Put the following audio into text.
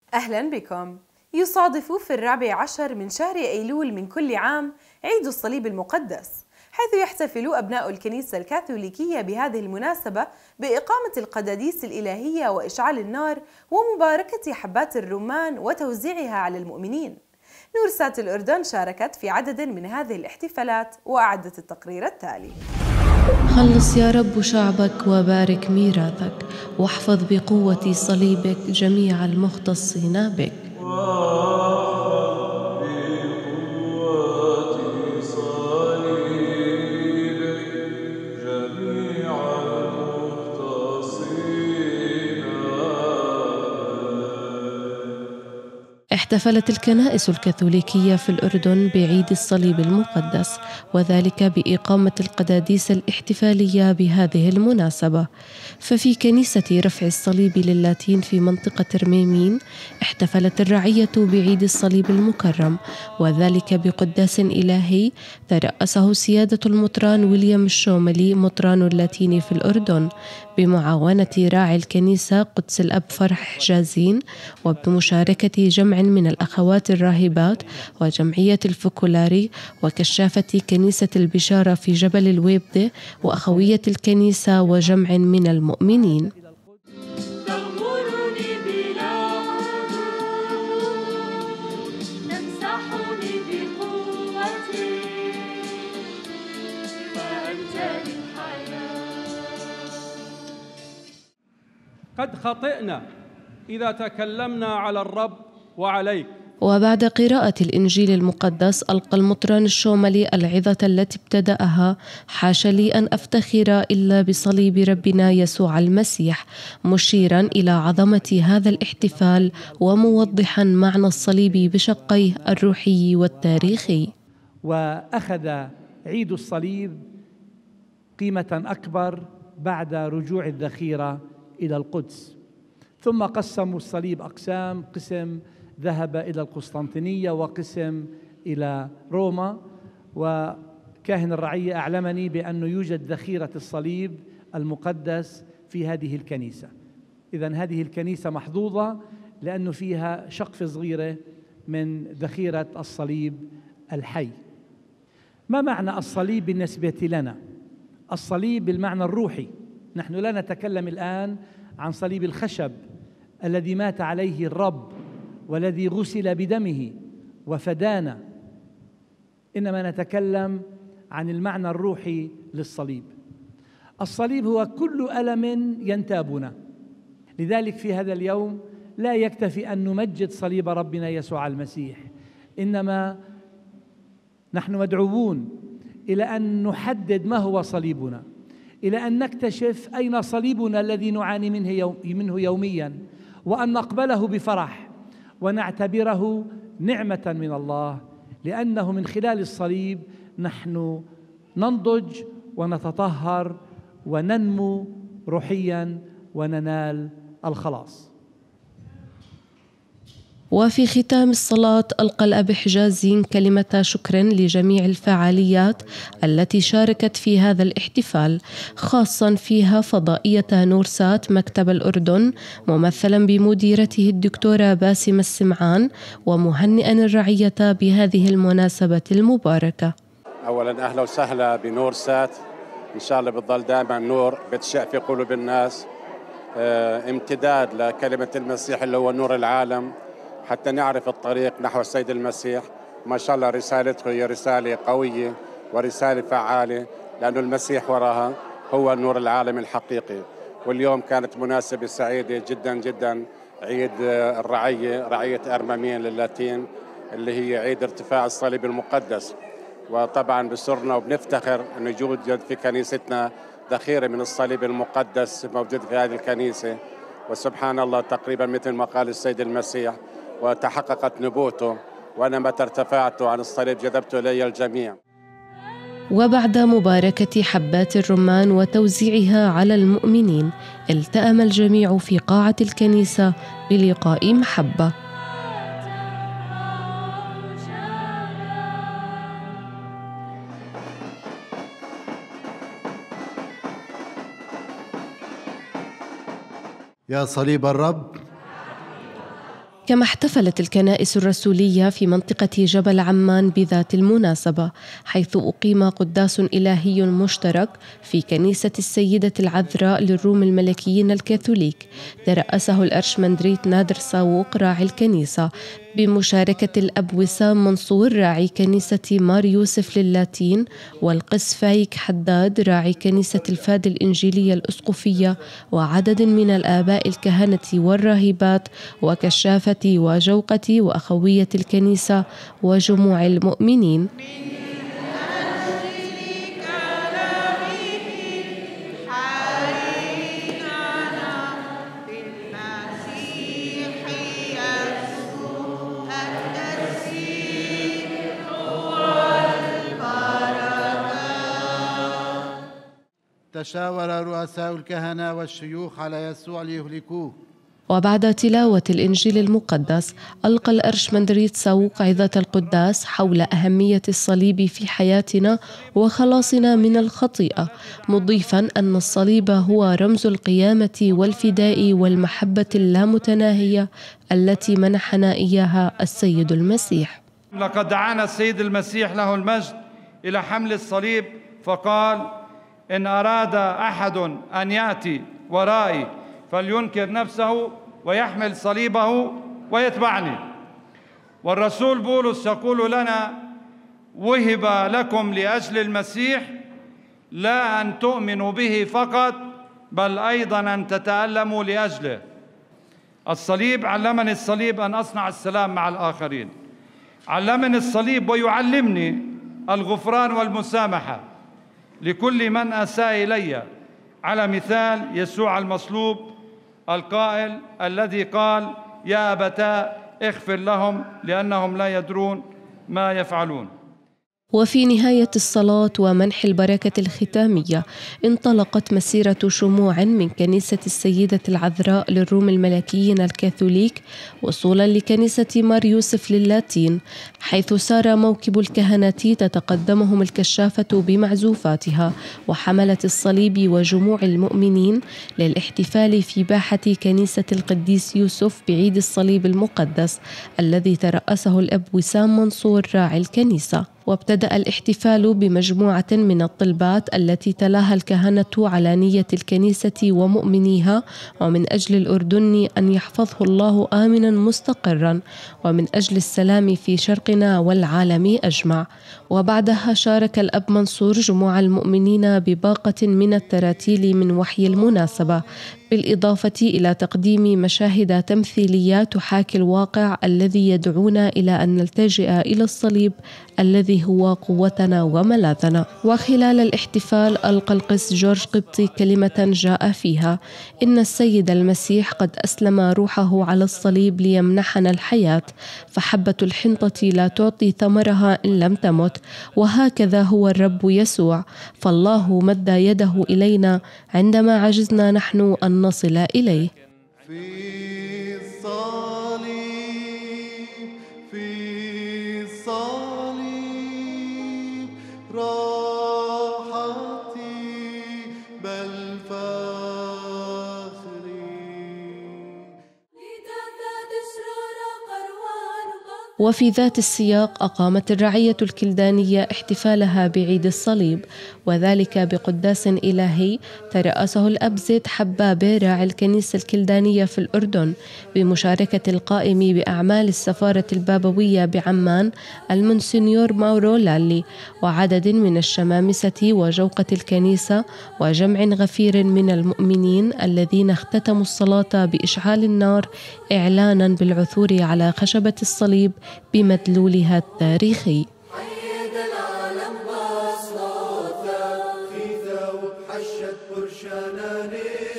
أهلا بكم. يصادف في 14 من شهر أيلول من كل عام عيد الصليب المقدس، حيث يحتفل أبناء الكنيسة الكاثوليكية بهذه المناسبة بإقامة القداديس الإلهية وإشعال النار ومباركة حبات الرمان وتوزيعها على المؤمنين. نورسات الأردن شاركت في عدد من هذه الاحتفالات وأعدت التقرير التالي. خلص يا رب شعبك وبارك ميراثك، واحفظ بقوة صليبك جميع المختصين بك. احتفلت الكنائس الكاثوليكية في الأردن بعيد الصليب المقدس، وذلك بإقامة القداديس الاحتفالية بهذه المناسبة. ففي كنيسة رفع الصليب للاتين في منطقة رميمين احتفلت الرعية بعيد الصليب المكرم، وذلك بقداس إلهي ترأسه سيادة المطران ويليام الشوملي مطران اللاتين في الأردن بمعاونة راعي الكنيسة قدس الأب فرح حجازين، وبمشاركة جمع من الأخوات الراهبات وجمعية الفوكولاري وكشافة كنيسة البشارة في جبل الويبدة وأخوية الكنيسة وجمع من المؤمنين. قد خطئنا إذا تكلمنا على الرب وعليك. وبعد قراءة الإنجيل المقدس ألقى المطران الشوملي العظة التي ابتدأها: حاش لي أن أفتخر إلا بصليب ربنا يسوع المسيح، مشيرا إلى عظمة هذا الاحتفال وموضحا معنى الصليب بشقيه الروحي والتاريخي. وأخذ عيد الصليب قيمة أكبر بعد رجوع الذخيرة إلى القدس، ثم قسموا الصليب أقسام، قسم ذهب إلى القسطنطينية وقسم إلى روما، وكاهن الرعية أعلمني بأنه يوجد ذخيرة الصليب المقدس في هذه الكنيسة. إذن هذه الكنيسة محظوظة لأنه فيها شقفة صغيرة من ذخيرة الصليب الحي. ما معنى الصليب بالنسبة لنا؟ الصليب بالمعنى الروحي. نحن لا نتكلم الآن عن صليب الخشب الذي مات عليه الرب والذي غسل بدمه وفدانا، إنما نتكلم عن المعنى الروحي للصليب. الصليب هو كل ألم ينتابنا، لذلك في هذا اليوم لا يكتفي أن نمجد صليب ربنا يسوع المسيح، إنما نحن مدعوون إلى أن نحدد ما هو صليبنا، إلى أن نكتشف أين صليبنا الذي نعاني منه يوميا، وأن نقبله بفرح ونعتبره نعمة من الله، لأنه من خلال الصليب نحن ننضج ونتطهر وننمو روحيا وننال الخلاص. وفي ختام الصلاة ألقى الأب حجازين كلمة شكر لجميع الفعاليات التي شاركت في هذا الاحتفال، خاصا فيها فضائية نورسات مكتب الأردن ممثلا بمديرته الدكتورة باسمة السمعان، ومهنئا الرعية بهذه المناسبة المباركة. أولا أهلا وسهلا بنورسات، إن شاء الله بتظل دائما نور بتشع في قلوب الناس، امتداد لكلمة المسيح اللي هو نور العالم، حتى نعرف الطريق نحو السيد المسيح. ما شاء الله رسالته هي رسالة قوية ورسالة فعالة، لأن المسيح وراها هو نور العالم الحقيقي. واليوم كانت مناسبة سعيدة جدا جدا، عيد الرعية، رعية أرممين للاتين، اللي هي عيد ارتفاع الصليب المقدس. وطبعا بسرنا وبنفتخر أن يوجد في كنيستنا ذخيرة من الصليب المقدس موجود في هذه الكنيسة، وسبحان الله تقريبا مثل ما قال السيد المسيح وتحققت نبوته: وأنا متى ارتفعت عن الصليب جذبت إلي الجميع. وبعد مباركة حبات الرمان وتوزيعها على المؤمنين، التأم الجميع في قاعة الكنيسة بلقاء محبة. يا صليب الرب كما احتفلت الكنائس الرسولية في منطقة جبل عمان بذات المناسبة، حيث أقيم قداس إلهي مشترك في كنيسة السيدة العذراء للروم الملكيين الكاثوليك، ترأسه الأرشمندريت نادر ساووق راعي الكنيسة بمشاركة الأب وسام منصور راعي كنيسة مار يوسف للاتين، والقس فايك حداد راعي كنيسة الفاد الإنجيلية الأسقفية، وعدد من الآباء الكهنة والراهبات وكشافة وجوقة وأخوية الكنيسة وجموع المؤمنين. تشاور رؤساء الكهنة والشيوخ على يسوع ليهلكوه. وبعد تلاوة الإنجيل المقدس ألقى الأرشمندريت ساووق عظة القداس حول أهمية الصليب في حياتنا وخلاصنا من الخطيئة، مضيفاً أن الصليب هو رمز القيامة والفداء والمحبة اللامتناهية التي منحنا إياها السيد المسيح. لقد دعانا السيد المسيح له المجد إلى حمل الصليب، فقال: إن أراد أحد أن يأتي ورائي فلينكر نفسه ويحمل صليبه ويتبعني. والرسول بولس يقول لنا: وهب لكم لأجل المسيح لا أن تؤمنوا به فقط، بل أيضا أن تتألموا لأجله. الصليب علمني الصليب أن أصنع السلام مع الآخرين، علمني الصليب ويعلمني الغفران والمسامحة لكل من أساء إلي، على مثال يسوع المصلوب القائل الذي قال: يا أبتاه اغفر لهم لأنهم لا يدرون ما يفعلون. وفي نهاية الصلاة ومنح البركة الختامية انطلقت مسيرة شموع من كنيسة السيدة العذراء للروم الملكيين الكاثوليك وصولا لكنيسة مار يوسف للاتين، حيث سار موكب الكهنة تتقدمهم الكشافة بمعزوفاتها وحملة الصليب وجموع المؤمنين للاحتفال في باحة كنيسة القديس يوسف بعيد الصليب المقدس الذي ترأسه الأب وسام منصور راعي الكنيسة. وابتدأ الاحتفال بمجموعة من الطلبات التي تلاها الكهنة على نية الكنيسة ومؤمنيها، ومن أجل الأردن أن يحفظه الله آمنا مستقرا، ومن أجل السلام في شرقنا والعالم أجمع. وبعدها شارك الأب منصور جموع المؤمنين بباقة من التراتيل من وحي المناسبة، بالإضافة إلى تقديم مشاهد تمثيلية تحاكي الواقع الذي يدعونا إلى أن نلتجئ إلى الصليب الذي هو قوتنا وملاذنا. وخلال الاحتفال ألقى القس جورج قبطي كلمة جاء فيها: إن السيد المسيح قد أسلم روحه على الصليب ليمنحنا الحياة، فحبة الحنطة لا تعطي ثمرها إن لم تمت، وهكذا هو الرب يسوع، فالله مد يده إلينا عندما عجزنا نحن أن نصل إليه. وفي ذات السياق أقامت الرعية الكلدانية احتفالها بعيد الصليب، وذلك بقداس إلهي ترأسه الأب زيد حبابة راعي الكنيسة الكلدانية في الأردن، بمشاركة القائم بأعمال السفارة البابوية بعمان المونسنيور ماورو لالي، وعدد من الشمامسة وجوقة الكنيسة، وجمع غفير من المؤمنين الذين اختتموا الصلاة بإشعال النار إعلانا بالعثور على خشبة الصليب بمدلولها التاريخي. العالم